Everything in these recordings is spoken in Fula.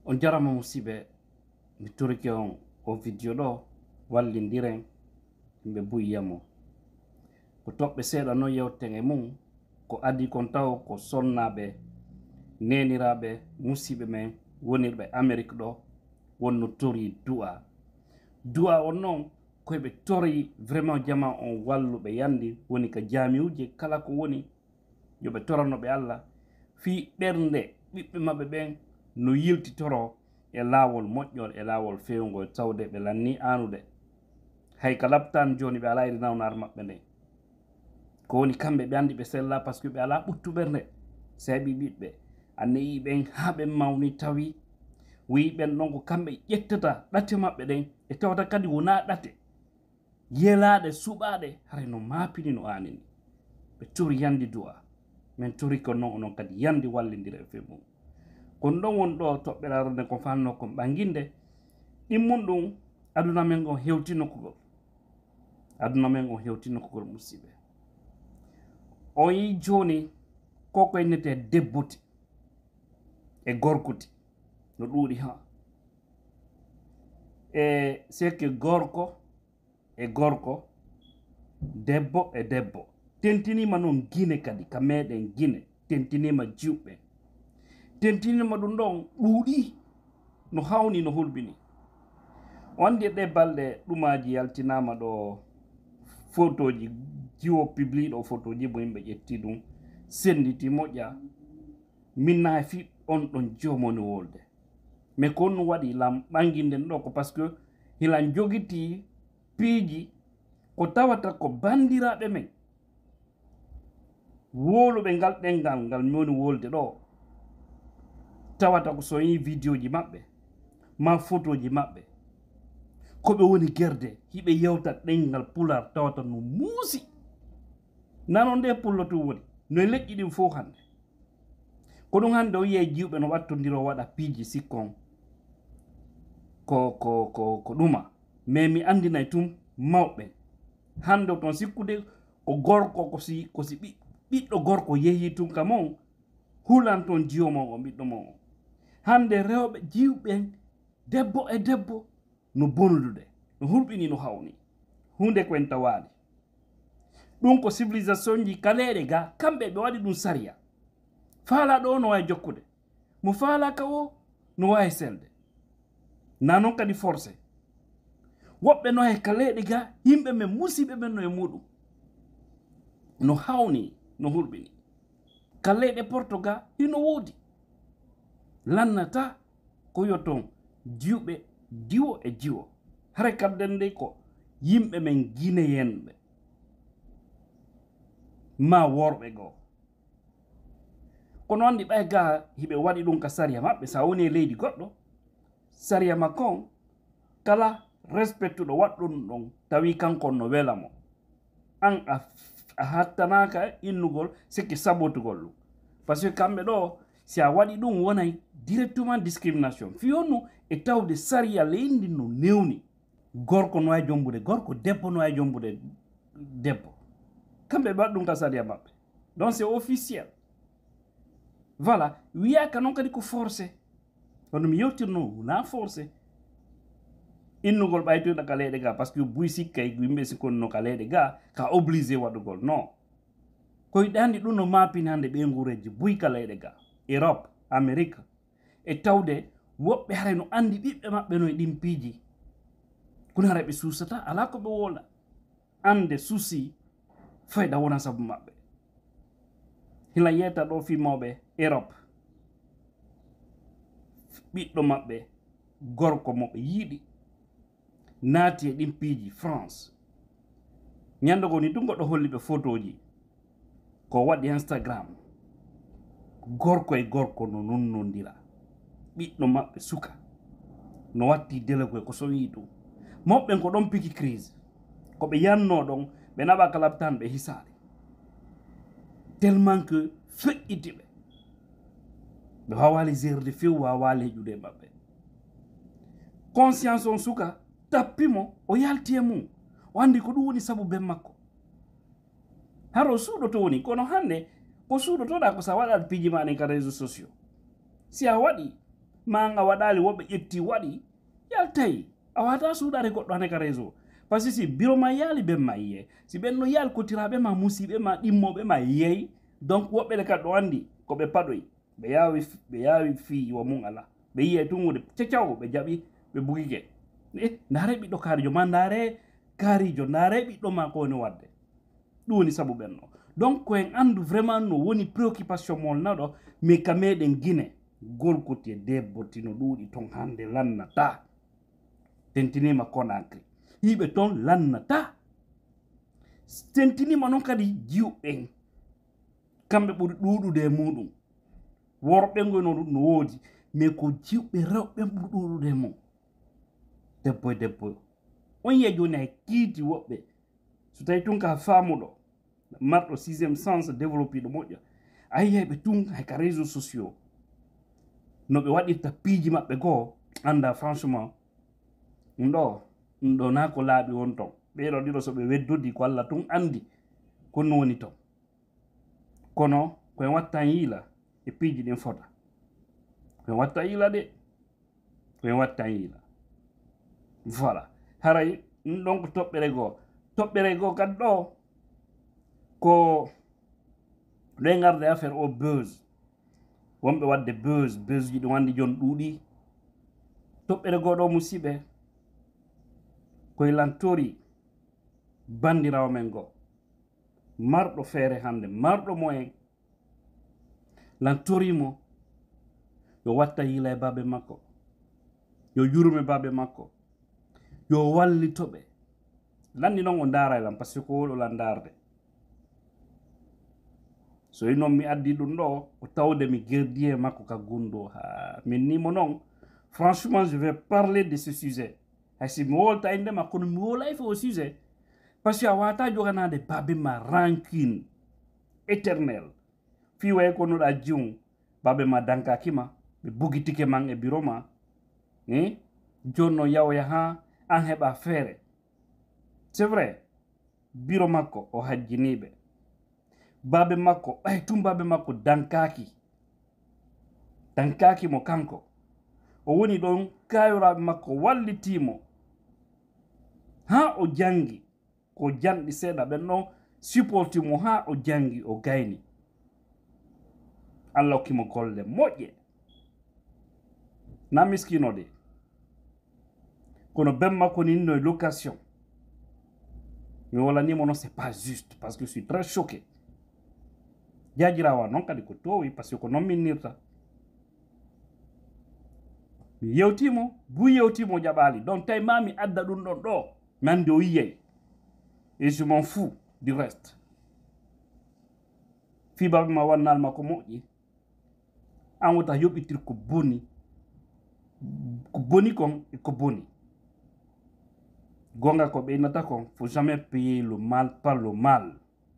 On jarama musibe mi turiki on o video ɗo wallindiren yimɓe buyiyamo ko toɓɓe seeɗa no yewten e mum ko adi kon taw ko sonnaɓe neniraɓe musiɓe men wonirɓe Amérique ɗo wonno tori du'a on noon koyeɓe tori vraiment jama on walluɓe yandi woni ka jamiuji kala ko woni yoɓe toranoɓe Allah fi ɓernde ɓiɓɓe maɓɓe ɓen no yiltitoro e laawol moƴƴol e laawol fewngol tawde ɓe lanni anude hay ka labtan joni ɓe ala e nawnar maɓɓe nde ko woni kamɓe ɓe andi ɓe sella par ce que ɓe ala ɓuttuɓernde saabi ɓiɓɓe anneyi ɓen ha ɓe mawni tawi wi ɓen ɗon ko kamɓe ƴettata ɗate maɓɓe ɗen e tawata kadi wona ɗate yelaɗe suɓaɗe haray no mapini no anini ɓe tori yandi du'a min tori ko noon onon kadi yandi wallidira e fe mum kono ɗon won ɗo toɓɓere arande ko fanno kon ɓanginde ɗimmum ɗum aduna men on hewtinokugol aduna men on hewtinokugol musiɓe on yi joni koko innete Debooti e Gorkooti no ɗuuɗi ha e seke gorko e gorko debbo e debbo tentinima noon guine kadi ka meɗen guine tentinima jiwɓe tentinima ɗum ɗon ɗuuɗi no hawni no hulbini o andi ɗe balɗe ɗumaji yaltinama ɗo photoji jiwo publie photoji bo yimɓe ƴetti ɗum senditi moƴƴa minna fi on ɗon jomoni wolde mais ko no waɗi lam ɓanginden ɗo ko par ce que hilan jogiti piiji ko tawata ko bandiraɓe men woluɓe ngal ɗengal ngal moni wolde ɗo tawata ko so yi vidéo ji maɓɓe ma photoji maɓɓe koɓe woni gerde hiɓe yewtat ɗengal pular tawata no muusi nanon nde pullo tum woni no leƴƴi ɗin fof hande ko ɗum hande o yiye jiwɓe no wattodiro waɗa piiji sikkon ko ɗuma mais mi andinay tum mawɓe hande ton sikkude ko gorko ko si ɓiɗɗo gorko yeehi tum ka mon hulan ton jiwo mon o ɓiɗɗo mon o hande rewɓe jiwɓen debbo e debbo no bonudude no hulɓini no hawni hunde ko en tawali ɗum ko civilisation ji kaleɗe ga kamɓe ɓe waɗi ɗum sariya faala ɗo no wawi jokkude mo faala ka o no wawi selde na noon kadi forcé woɓɓe no he kaleɗe ga yimɓe men musiɓe men no e muɗum no hawni no hulɓini kaleɗe portugal hino woodi lannata ko yoton jiwɓe diwo e jiwo hara kadden nde ko yimɓe men guinéyenɓe ma worɓe goo kono andi ɓay ga hiɓe waɗi ɗum ka sariya maɓɓe sa woni e leydi goɗɗo sariya makko on kala respectuɗo waɗɗum ɗon tawi kankon no welamo an a hattanaka innugol sikki sabotugol ɗum par ce que kamɓe ɗo si a waɗi ɗum wonay directement discrimination fiyonnu e tawde sariya leydi no newni gorko no wawi jombude gorko debbo no wawi jombude debbo kamɓe ɓe waɗi ɗum ka sariya maɓɓe donc c'est officiel voilà wiyaka noon kadi ko forcé hono mi yewtirno wona forcé innugol ɓaytoyɗo ka leyɗe ga par ce que buy sikkay yimɓe sikkonno ka leyɗe ga ka obligé waɗugol non koyɗe andi ɗum no mapini hande ɓe ngureji buy ka leyɗe ga Europe Amérique e tawde woɓɓe haray no andi ɓiɓɓe maɓɓe no e ɗin piiji kono haray ɓe suusata ala ko ɓe wolda ande suusi fayda wona sabu maɓɓe hila yeyta ɗo fimawɓe Europe ɓiɗɗo maɓɓe gorko moɓe yiiɗi naati e ɗin piiji France ñande go ni ɗum goɗɗo holli ɓe photoji ko waɗi Instagram gorko e gorko no nonnodira ɓiɗɗo maɓɓe suka no watti délégué ko so wi ɗum moɓɓen ko ɗon piki crise ko ɓe yanno ɗon ɓe naɓa kala tan ɓe hisaade tellement que feƴƴitiɓe ɓe wawali gérde few wawali heƴude maɓɓe conscience on suka tappimo o yalti e mum o andi ko ɗum woni sabu ben makko haro suuɗoto woni kono hande ko suuɗotoɗa ko sa waɗat piiji maɗen ka réseaux sociaux si a waɗi manga waɗali woɓe ƴetti waɗi yaltayi a wata suuɗare goɗɗo hane ka réseau par ce que si bureau ma yaali ɓen ma yiye si ɓen no yaali kotiraɓe ma musiɓe ma ɗimmoɓe ma yeey donc woɓɓele kadi ɗo andi koɓe paɗoyi ɓe yaawi fii wo mum ala ɓe yiye tungude cecaw ɓe jaɓi ɓe bugike ndaare ɓiɗɗo kaarijo ma ndaare kaarijo ndaare ɓiɗɗo ma ko woni wadde ɗum woni sabu ɓenno donc koyen andu vraiment no woni préoccupation mol naɗo mais ka meɗen guine Gorkooti e Debooti no ɗuuɗi ton hande lannata tentinima Conakry hiɓe ton lannata tentinima noon kadi jiwɓen kamɓe ɓuri ɗuuɗude e muɗum worɓe ngoy no woodi mais ko jiwɓe rewɓe ɓuri ɗuuɗude e mum debbo e debbo on yiya joni hay kiiti woɓɓe so tawi tun ka faamuɗo marɗo 6e sens développé ɗo moƴƴa a yiyayɓe tun hay ka réseau sociaux no ɓe waɗirta piiji maɓɓe goo anda franchement ɗum ɗo na ko laaɓi won ton ɓeeɗo ɗiɗo so ɓe weddodi ko Allah tun andi kono woni ton kono koyen watta yiila e piiji ɗin fota koyen watta yiila de koyen watta yiila voilà haray ɗum ɗon ko toɓɓere goo kadi ɗo ko ɗoye garde affaire o buse wonɓe wadde buse ji ɗum andi joni ɗuuɗi toɓɓere goo ɗo musidɓe koye lantori bandirawo men goo marɗo feere hande marɗo moyen lantorimo yo watta yiila e baabe makko yo yurme baabe makko yo wallitoɓe landi noon o ndaara e lam par ce que ko woɗolan darde so yi noon mi addi ɗum ɗo ko tawde mi gerdi e makko ka gundo ha min nimo noon franchement je vais parler de ce sujet haysi mi wolta e ndema kono mi wolay fo au sujet par ce que a wata joganade baabe ma rancune éternel fi waye ko noɗa jiwum baabe ma dankakima ɓe bugitike man e bureau ma joni no yawya ha an heɓa feere c'est vrai bureau makko o hajjiniɓe baabe makko ɓay tum baabe makko dankaki mo kanko o woni ɗon kayoraɓe makko wallitimo ha o jangi ko janɗi seeɗa ɓen ɗon supportimo ha o jangi o gayni Allah hokkimo golle moƴƴe na miskino de kono ben makko ni no location mi wolanimo noon c'est pas juste parce que je suis très choqué jajirawa noon kadi ko towi par ce que ko noon minnirta mi yewtimo bu yewtimo jaɓali donc tawi ma mi adda ɗum ɗon ɗo mi andi o yiyay et je m'en fous du reste fibaɓe ma wannalma ko moƴƴi an wota yoɓitir ko boni kon e ko boni gonga ko ɓeynata kon faut jamais payer le mal par le mal.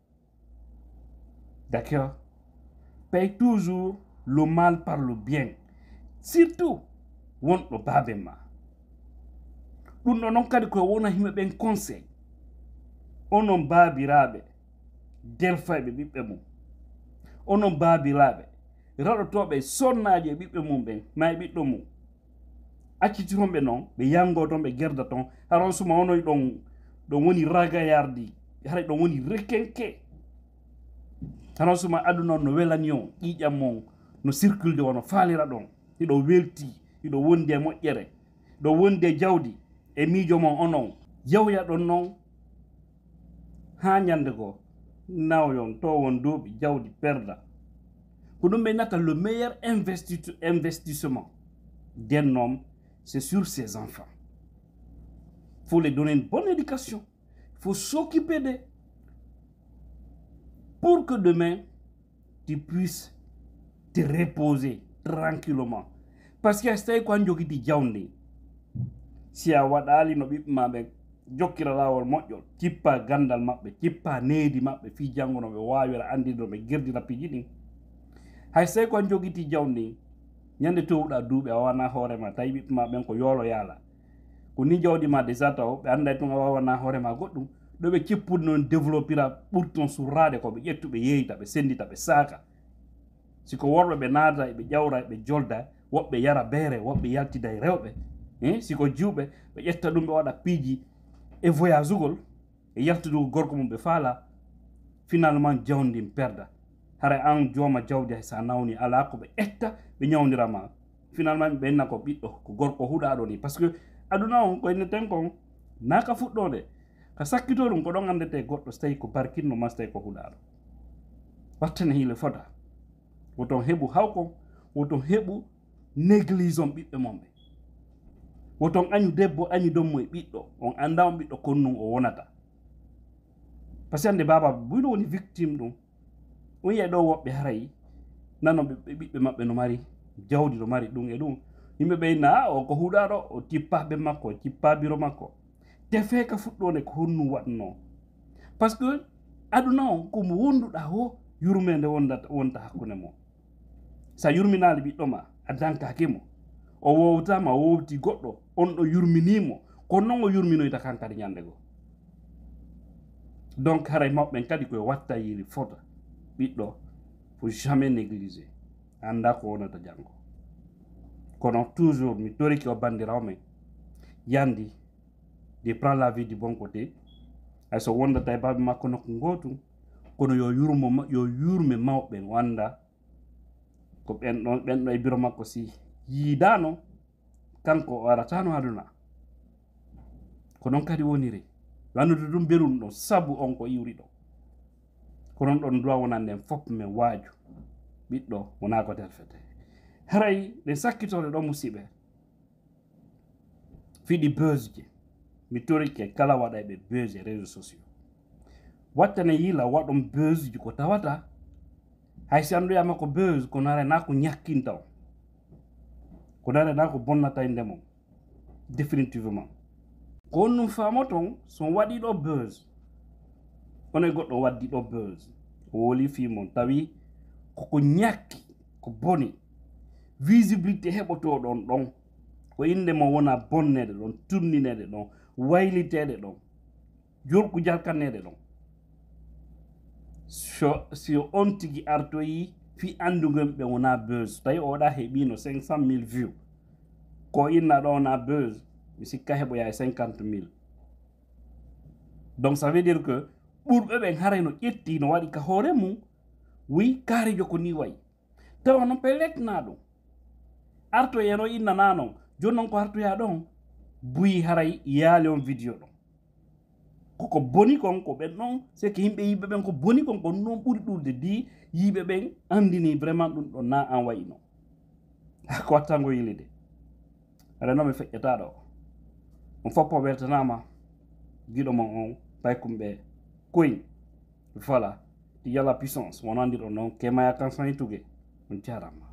D'accord? Paye toujours le mal par le bien. Surtout, wonɗo baabe ma. ɗum ɗo noon kadi koye wona himɓe ɓen conseil. Onon baabiraaɓe delfayɓe ɓiɓɓe mum. Onon baabiraaɓe raɗotoɓe sonnaaji e ɓiɓɓe mum ɓen ma e ɓiɗɗo mum. Accitironɓe noon ɓe yango toon ɓe gerda toon haron suma onoy ɗon woni ragayardi haray ɗon woni rekenke hanon suma aduna on no welani on ƴiƴam mon no circulde wono faalira ɗon hiɗo welti hiɗo wondi e moƴƴere ɗo wondi e jawdi e miijo mon onon yawya ɗon noon ha ñande goo nawyon to won duuɓi jawdi perda ko ɗum ɓe nata le meilleur investissement d'un homme c'est sur ses enfants. Il faut les donner une bonne éducation. Il faut s'occuper d'eux pour que demain, tu puisses te reposer tranquillement. Parce que c'est quand tu dis jaune, si a wadali no bip mabe jokkira lawol moƴƴol cippa gandal maɓɓe cippa needi maɓɓe fi jango no ɓe wawira andidro ɓe gerdira piji ɗin hay sey ko jogiti jawdi ñande towɗa duuɓi a wawana hoorema tawi ɓiɓɓe ma ɓen ko yoolo yaala ko ni jawdi ma déjà taw ɓe anda tun a wawana hoorema goɗɗum ɗo ɓe cippude noon développira ɓurton surrade ko ɓe ƴettu ɓe yeyta ɓe sendita ɓe saaka siko worɓe ɓe naata ɓe ƴawra ɓe jolda woɓɓe yara beere woɓɓe yaltida e rewɓe siko jiwɓe ɓe ƴetta ɗum ɓe waɗa piiji e voyage ugol e yaltudugo gorko mum ɓe faala finalement jawdi perda hara an jooma jawdi hay sa nawni ala ko ɓe ƴetta ɓe ñawdirama finalement ɓe ɓenna ko ɓiɗɗo ko gorko huuɗaɗo ni par ce que aduna on koyne ten kon naka fuɗɗode ka sakkito ɗum ko ɗon andete goɗɗo so tawi ko barkinno ma so tawi ko huuɗaɗo wattane hiile fota woton heɓu hawko woton heɓu néglige on ɓiɓɓe momɓe woton añu debbo añu dommo e ɓiɗɗo on anda on ɓiɗɗo konnum o wonata par ce que ande baba buyno woni victime ɗum on yiya ɗo woɓɓe haray nano ɓiɓɓe maɓɓe no mari jawdi no mari ɗum e ɗum yimɓe ɓeyna o ko huuɗaɗo o tippa ɓe makko o tippa biro makko te feeka fuɗɗode ko honnum waɗno par ce que aduna on komo wonduɗa o yurmede wonta hakkude mo sa yurminali ɓiɗɗo ma a dankakimo o wowtama o wowti goɗɗo on ɗo yurminimo kono noon o yurminoyta kankadi ñande goo donc haray mawɓen kadi koye watta yiri fota ɓiɗɗo faut jamais négliger anda ko wonata janggo kono toujours mi toriki o bandirawo men yandi de prend la vie du bon côté hay so wondata e baɓe makko nokku gotum kono yo yurme mawɓen o anda ko ɓenɗo e biro makko si yiidano kanko o aratano aduna ko noon kadi woniri wannude ɗum berum ɗon sabu on ko iwri ɗo ko noon ɗon duwa wonanden fof men waaju ɓiɗɗo wona ko delfete haray ɗen sakkitore ɗo musidɓe fiɗi beusje mi torike kala waɗayɓe beuse e réseaux sociaux wattane yila waɗon beusji ko tawata hay si anduyama ko beuse ko narena ko ñakkinta o ko narena ko bonnata e ndemon définitivement ko wonnum famoton son waɗi ɗo beuse onoy goɗɗo waddi ɗo beuse o woli fimon tawi koko ñakki ko boni visibilité heɓotoɗon ɗon ko inde mo wona bonnede ɗon turninede ɗon waylitede ɗon jorku jalkannede ɗon si on tigi artoyi fi andugol ɓe wona beuse tawi o waɗa heeɓino 500 000 vues ko inna ɗo wona beuse mi sikka heɓoya e 50 000 donc ça veut dire que ɓurɓe ɓen haray no ƴetti no waɗi ka hoore mum wi kaarijo ko ni wayi tawa noon ɓe letna ɗum artoye no innana noon joni noon ko artoya ɗon buyi haray yaali on vidéo ɗon koko boni kon ko ɓen ɗon c'est que yimɓe yiɓe ɓen ko boni kon ko noon ɓuri ɗurde di yiɓe ɓen andini vraiment ɗum ɗo na an wayino ko wattango yilide aɗa noon mi feƴƴataɗo on foppo weltanama giɗo mon on paykumɓe koyin voilà ti yala puissance won andiɗo noon kemaya kan san tugue on jarama